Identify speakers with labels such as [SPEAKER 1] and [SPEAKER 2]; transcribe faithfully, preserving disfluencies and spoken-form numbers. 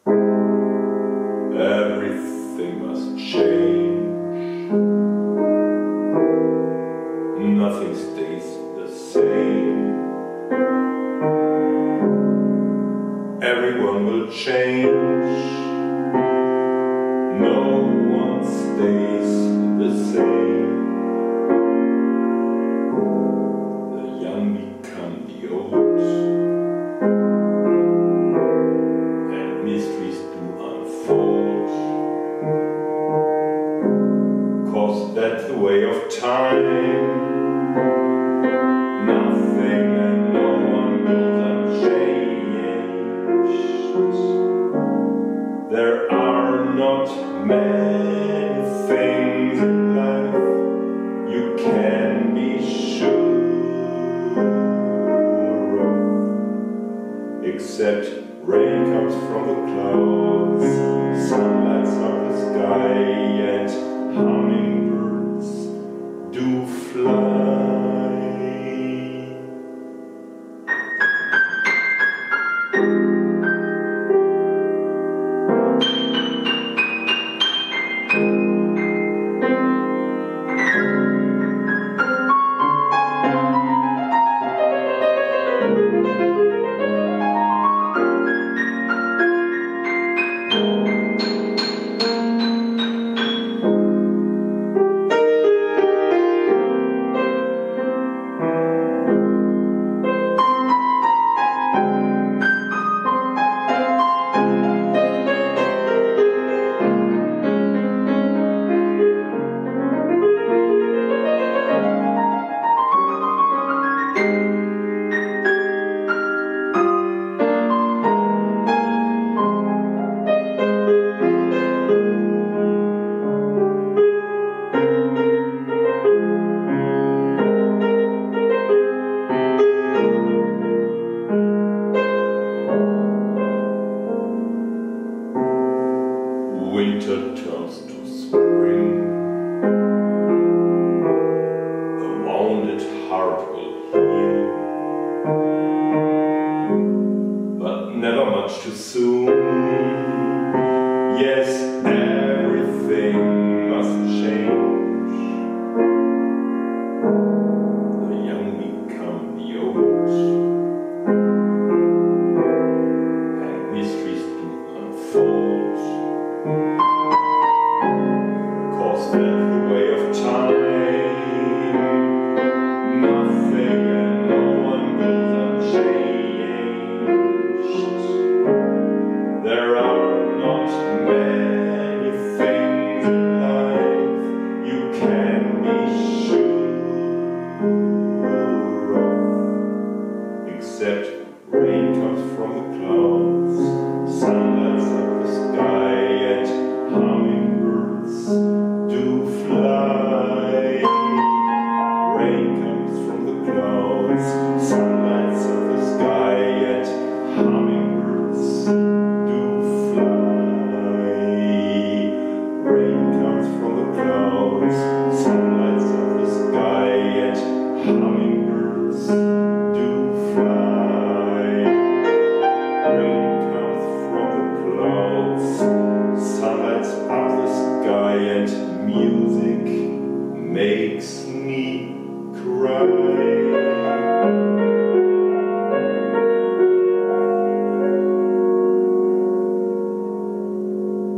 [SPEAKER 1] Everything must change. Nothing stays the same. Everyone will change. No one stays the same. The young become the old, and mysteries do unfold. 'Cause that's the way of time. Nothing and no one goes unchanged. There are not many things in life you can be sure of, except rain comes from the clouds, sun lights up the sky, and hummingbirds do fly. Winter turns to spring. A wounded heart will heal, but never much too soon. Yes,